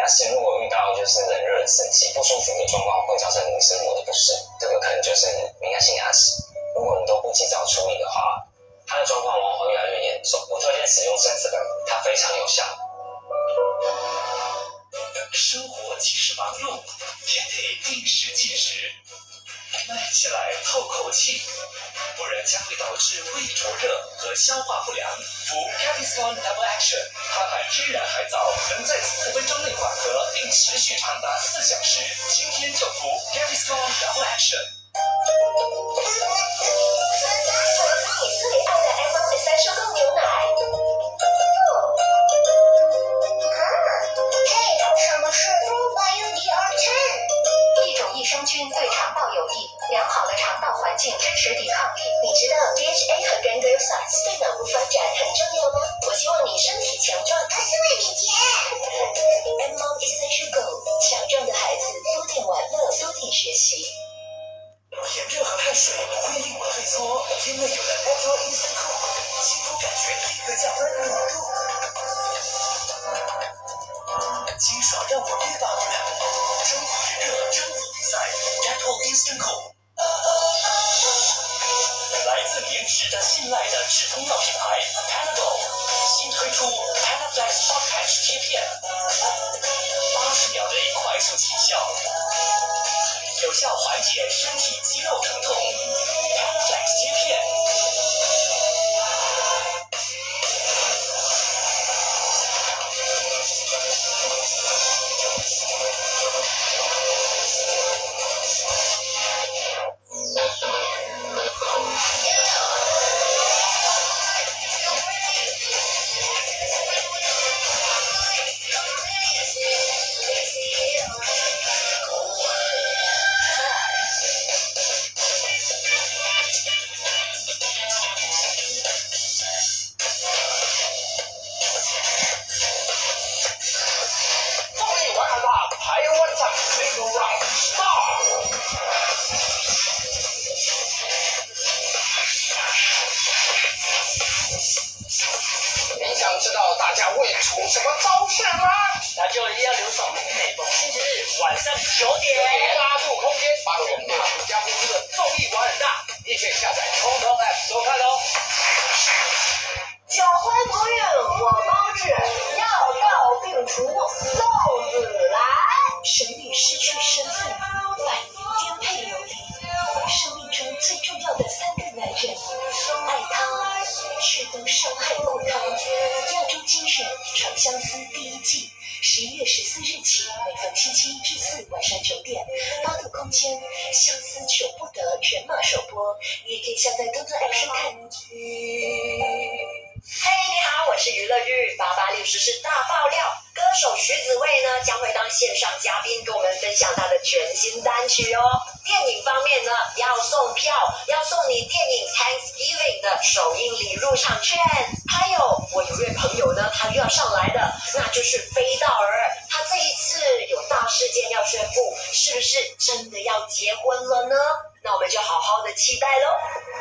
是如果遇到就是冷热刺激不舒服的状况，会造成你生活的不适，这个可能就是敏感性牙齿。如果你都不及早处理的话，它的状况往往会越来越严重。我推荐使用生词本，它非常有效。 生活即使忙碌，也得定时进食，慢起来透口气，不然将会导致胃灼热和消化不良。服 Gaviscon Double Action， 它含天然海藻，能在4分钟内缓和，并持续长达4小时。今天就服 Gaviscon Double Action。 我喝你最爱的 M23收购牛奶。什么是 Probiotic-R10？ 一种益生菌对肠道有益，良好的肠道环境支持抵抗力。你知道 DHA 和 Gangliosides 对脑部发展很重要吗？我希望你身体强壮，还是为你钱。M-Mom Essential Go， 强壮的孩子多点玩乐，多点学习。 炎热和汗水会令我退缩，因为有了 Eto Instant Cool， 肌肤感觉立刻降温5度，清爽让我欲罢不能。征服炎热，征服比赛 ，Eto Instant Cool。来自棉质的信赖的止痛药品牌 Panadol 新推出 Panaflex Short Patch 贴片，80秒内快速起效。有效缓解身体肌肉疼痛 ，Panaflex 贴片。 你想知道大家会出什么招式吗？ 那就一定要留守每逢星期日晚上9点。 八度空间把全马土家公司的综艺玩很大，你可以下载通通 App 收看哦。 脚踝不孕我包治，药到病除豆子来。神女失去身份，百年颠沛流离，生命中最重要的3个男人，爱他却都伤害过他。亚洲精选长相思第1季，11月14日起，每逢星期1至4晚上9点，八度空间，相思求不得全马首播，你也可以下载多多 App 收看。嘿，你好，我是娱乐日886时事大爆料。歌手徐子未呢将会当线上嘉宾，跟我们分享他的全新单曲哦。电影方面呢，要送票，要送你电影 Thanksgiving 的首映礼入场券。还有我有位朋友呢，他又要上来的，那就是飞道儿。他这一次有大事件要宣布，是不是真的要结婚了呢？那我们就好好的期待喽。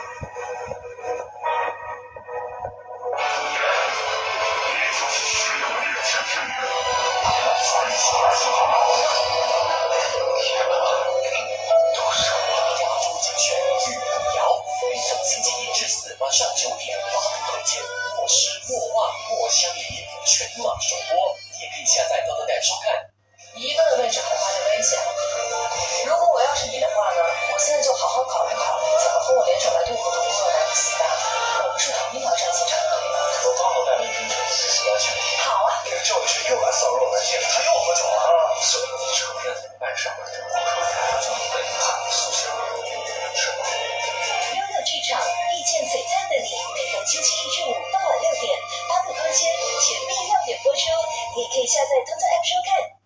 星期1至4晚上9点，八度空间，莫失莫忘莫相离，全网首播，你也可以下载豆豆 App 收看。 一个的位置恐怕就危险了。如果我要是你的话呢，我现在就好好考虑考虑，怎么和我联手来对付独孤的四大。我们是同一条战线上的队员。 我帮我带了一瓶酒，试试安全。 好啊。 那个教育学又来骚扰我们线，他又喝酒了。所以你承认爱上了这个叫你背叛宿舍是吗？ 悠悠剧场遇见璀璨的你，每逢星期1至5傍晚6点，八度空间全面亮点播出，你也可以下载通通 App 收看。